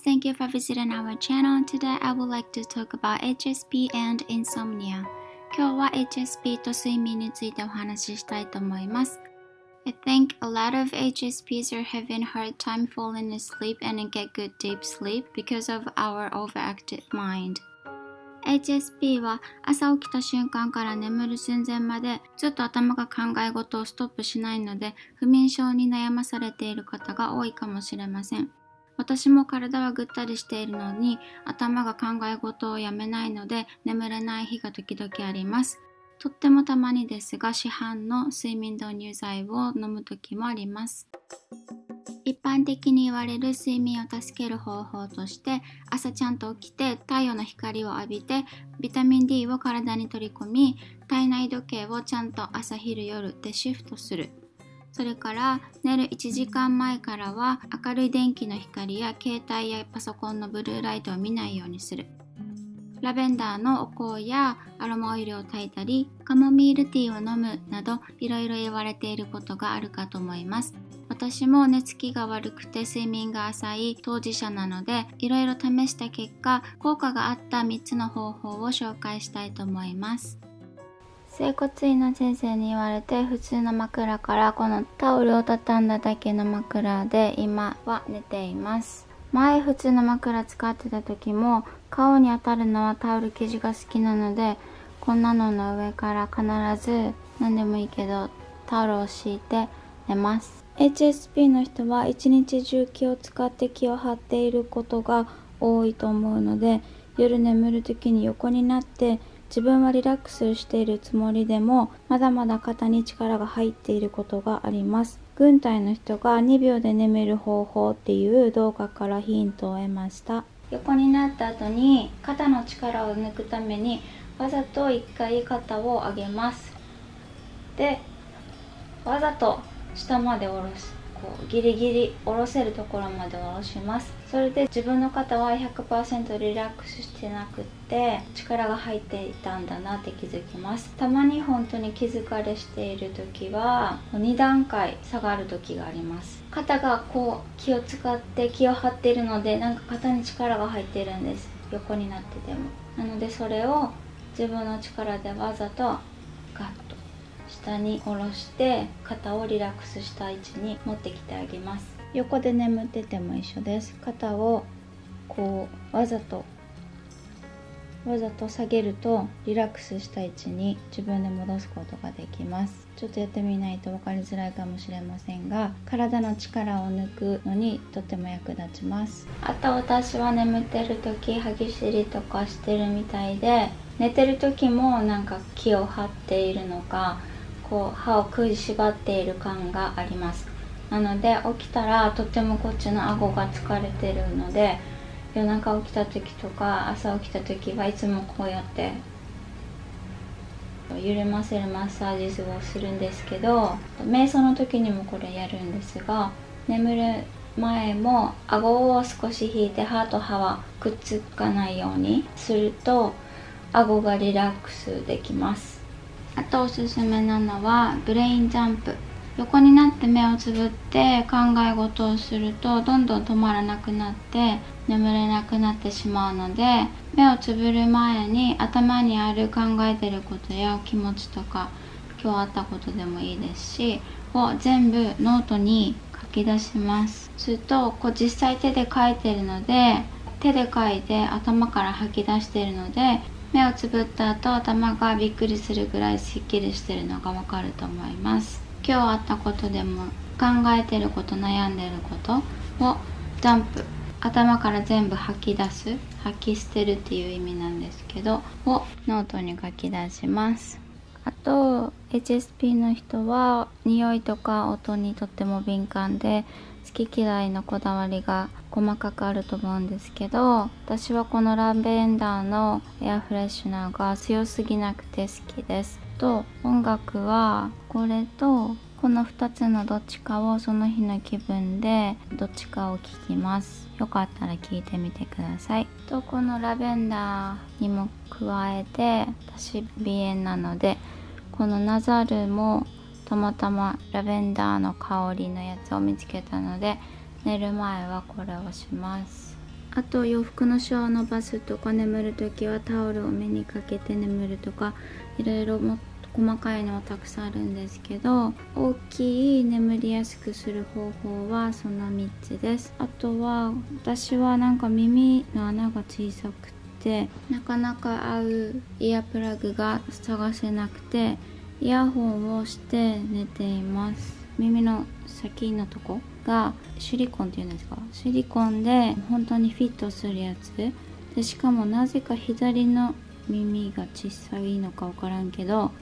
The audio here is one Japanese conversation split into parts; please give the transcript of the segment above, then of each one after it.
guys, thank you for visiting our channel. Today I would like to talk about HSP and insomnia. 今日は HSP と睡眠についてお話ししたいと思います。I think a lot of HSPs are having a hard time falling asleep and get good deep sleep because of our overactive mind. HSP は朝起きた瞬間から眠る寸前までずっと頭が考え事をストップしないので不眠症に悩まされている方が多いかもしれません。私も体はぐったりしているのに頭が考え事をやめないので眠れない日が時々あります。とってもたまにですが市販の睡眠導入剤を飲む時もあります。一般的に言われる睡眠を助ける方法として朝ちゃんと起きて太陽の光を浴びてビタミン D を体に取り込み体内時計をちゃんと朝昼夜でシフトする。それから寝る1時間前からは明るい電気の光や携帯やパソコンのブルーライトを見ないようにする。ラベンダーのお香やアロマオイルを焚いたりカモミールティーを飲むなどいろいろ言われていることがあるかと思います。私も寝つきが悪くて睡眠が浅い当事者なのでいろいろ試した結果効果があった3つの方法を紹介したいと思います。整骨院の先生に言われて普通の枕からこのタオルを畳んだだけの枕で今は寝ています。前普通の枕使ってた時も顔に当たるのはタオル生地が好きなのでこんなのの上から必ず何でもいいけどタオルを敷いて寝ます。HSP の人は一日中気を使って気を張っていることが多いと思うので夜眠る時に横になって自分はリラックスしているつもりでもまだまだ肩に力が入っていることがあります。軍隊の人が2秒で眠る方法っていう動画からヒントを得ました。横になった後に肩の力を抜くためにわざと1回肩を上げます。で、わざと下まで下ろす。ギリギリ下ろせるところまで下ろします。それで自分の肩は 100% リラックスしてなくって力が入っていたんだなって気づきます。たまに本当に気疲れしている時は2段階下がる時があります。肩が気を使って気を張っているのでなんか肩に力が入っているんです。横になってても。なのでそれを自分の力でわざとガッと下に下ろして肩をリラックスした位置に持ってきてあげます。横で眠ってても一緒です。肩をわざと下げるとリラックスした位置に自分で戻すことができます。ちょっとやってみないと分かりづらいかもしれませんが体の力を抜くのにとても役立ちます。あと私は眠ってる時歯ぎしりとかしてるみたいで寝てる時もなんか気を張っているのか歯を食いしばっている感があります。なので起きたらとてもこっちの顎が疲れてるので夜中起きた時とか朝起きた時はいつもこうやって緩ませるマッサージをするんですけど瞑想の時にもこれやるんですが眠る前も顎を少し引いて歯と歯はくっつかないようにすると顎がリラックスできます。あとおすすめなのはブレインジャンプ。横になって目をつぶって考え事をするとどんどん止まらなくなって眠れなくなってしまうので目をつぶる前に頭にある考えてることや気持ちとか今日あったことでもいいですしを全部ノートに書き出します。すると実際手で書いてるので手で書いて頭から吐き出しているので目をつぶった後頭がびっくりするぐらいすっきりしてるのがわかると思います。今日あったことでも考えてること悩んでることをジャンプ頭から全部吐き出す吐き捨てるっていう意味なんですけどをノートに書き出します。あと HSP の人は匂いとか音にとっても敏感で好き嫌いのこだわりが細かくあると思うんですけど私はこのラベンダーのエアフレッシュナーが強すぎなくて好きです。と音楽はこれとこの2つのどっちかをその日の気分でどっちかを聴きます。よかったら聴いてみてください。とこのラベンダーにも加えて私鼻炎なのでこのナザルもたまたまラベンダーの香りのやつを見つけたので寝る前はこれをします。 あと洋服のシワを伸ばすとか、眠るときはタオルを目にかけて眠るとか、いろいろもっと細かいのはたくさんあるんですけど、大きい眠りやすくする方法はその3つです。あとは私はなんか耳の穴が小さくてなかなか合うイヤープラグが探せなくて、イヤホンをして寝ています。耳の先のとこがシリコンっていうんですか、シリコンで本当にフィットするやつで、しかもなぜか左の耳が小さいのか分からんけど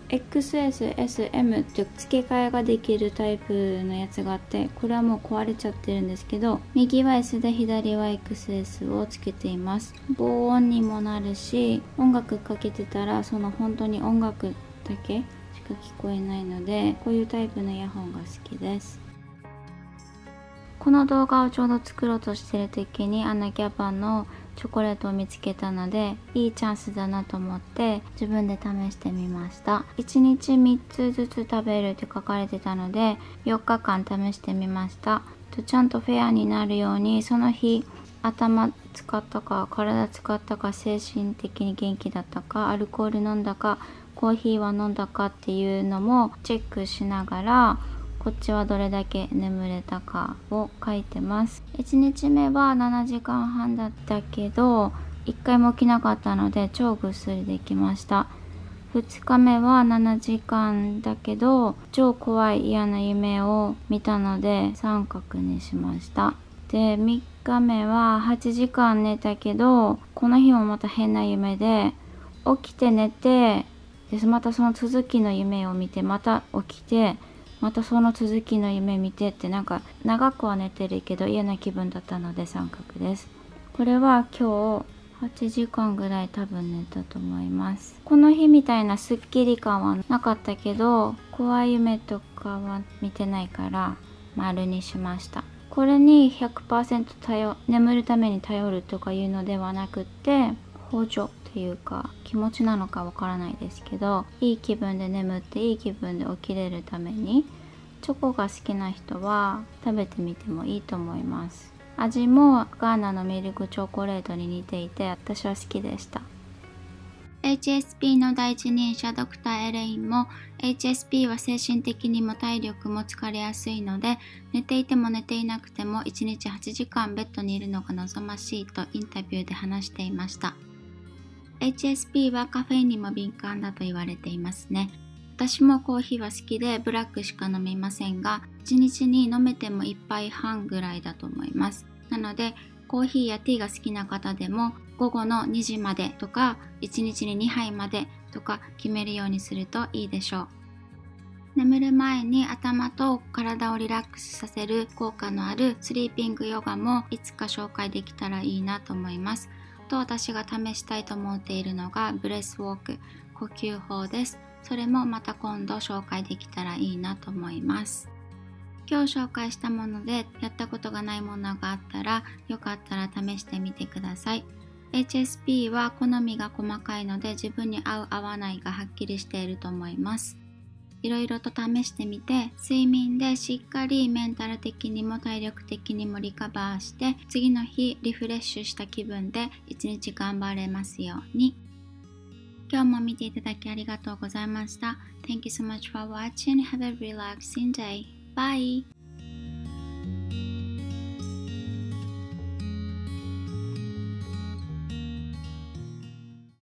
XS、SM って付け替えができるタイプのやつがあって、これはもう壊れちゃってるんですけど、右は S で左は XS をつけています。防音にもなるし、音楽かけてたらその本当に音楽だけしか聞こえないので、こういうタイプのイヤホンが好きです。この動画をちょうど作ろうとしてる時にギャバのチョコレートを見つけたので、いいチャンスだなと思って自分で試してみました。1日3つずつ食べるって書かれてたので4日間試してみました。ちゃんとフェアになるように、その日頭使ったか体使ったか、精神的に元気だったか、アルコール飲んだか、コーヒーは飲んだかっていうのもチェックしながら、こっちはどれだけ眠れたかを書いてます。1日目は7時間半だったけど1回も起きなかったので超ぐっすりできました。2日目は7時間だけど超怖い嫌な夢を見たので三角にしました。で3日目は8時間寝たけど、この日もまた変な夢で、起きて寝て、でまたその続きの夢を見て、また起きて、またその続きの夢見てって、なんか長くは寝てるけど嫌な気分だったので三角です。これは今日8時間ぐらい多分寝たと思います。この日みたいなスッキリ感はなかったけど、怖い夢とかは見てないから丸にしました。これに 100% 眠るために頼るとかいうのではなくって、補助っていうか気持ちなのかわからないですけど、いい気分で眠っていい気分で起きれるために、チョコが好きな人は食べてみてもいいと思います。味もガーナのミルクチョコレートに似ていて私は好きでした。 HSP の第一人者ドクターエレインも HSP は精神的にも体力も疲れやすいので、寝ていても寝ていなくても1日8時間ベッドにいるのが望ましいとインタビューで話していました。HSP はカフェインにも敏感だと言われていますね。私もコーヒーは好きでブラックしか飲みませんが、1日に飲めても1杯半ぐらいだと思います。なのでコーヒーやティーが好きな方でも午後の2時までとか1日に2杯までとか決めるようにするといいでしょう。眠る前に頭と体をリラックスさせる効果のあるスリーピングヨガもいつか紹介できたらいいなと思います。と私が試したいと思っているのがブレスウォーク、呼吸法です。それもまた今度紹介できたらいいなと思います。今日紹介したものでやったことがないものがあったら、よかったら試してみてください。HSP は好みが細かいので自分に合う合わないがはっきりしていると思います。いろいろと試してみて、睡眠でしっかりメンタル的にも体力的にもリカバーして、次の日リフレッシュした気分で一日頑張れますように。今日も見ていただきありがとうございました。Thank you so much for watching. Have a relaxing day. Bye!